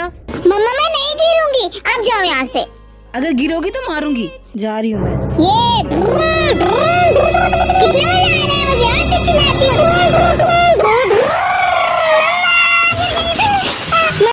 मम्मा मैं नहीं गिरूंगी, आप जाओ यहाँ से। अगर गिरोगी तो मारूंगी। जा रही हूँ मैं। ये